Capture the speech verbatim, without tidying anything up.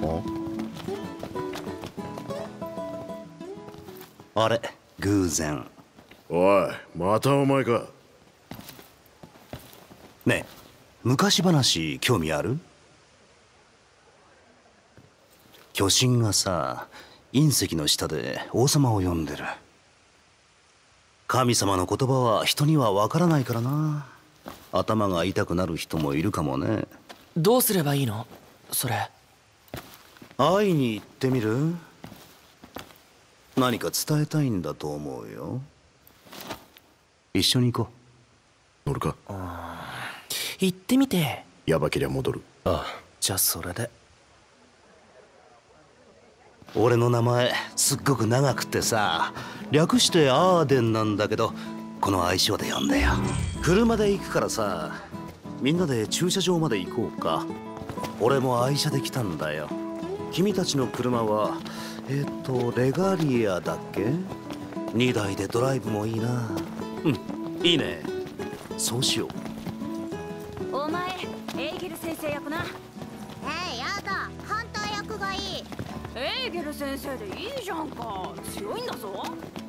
あれ、偶然。 おい、またお前か。 ねえ、昔話興味ある？巨神がさ、隕石の下で王様を呼んでる。神様の言葉は人にはわからないからな。頭が痛くなる人もいるかもね。 どうすればいいのそれ？ 会いに行ってみる？何か伝えたいんだと思うよ。一緒に行こう。乗るか？ 行ってみて。 やばけりゃ戻る。 ああ、じゃあそれで。 俺の名前すっごく長くてさ、略してアーデンなんだけど、この愛称で呼んだよ。車で行くからさ、みんなで駐車場まで行こうか。俺も愛車で来たんだよ。君たちの車はえっとレガリアだっけ？にだいでドライブもいいな。うん、いいね。そうしよう。お前エーゲル先生役な。 えー、やだ、ハンター役がいい。 エーゲル先生でいいじゃんか。強いんだぞ。